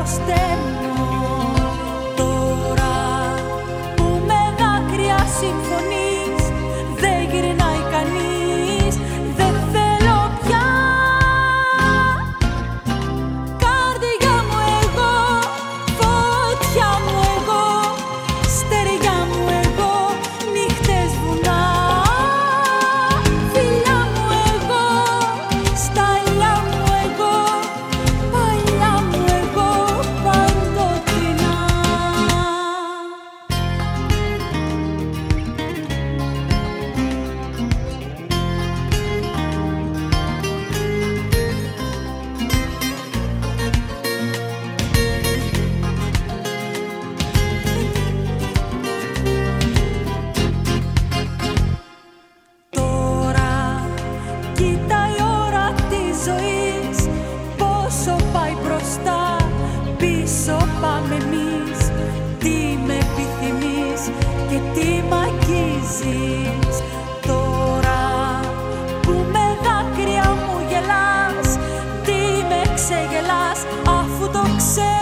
προσταίνω. Τώρα που με δάκρυα συμφωνείς, δεν γυρνάει κανείς, δεν θέλω πια. Καρδιά μου εγώ, φωτιά μου εγώ, στεριά μου εγώ, νύχτες βουνά. Φιλιά μου εγώ, σταλιά μου εγώ, παλιά μου εγώ, παντοτινά. Τώρα κοίτα η ώρα της ζωής, πόσο πάει μπροστά, πίσω πάμε εμείς. Τι με επιθυμείς και τι μ' αγγίζεις. Τώρα που με δάκρυα μου γελάς, τι με ξεγελάς, αφού το ξέρεις.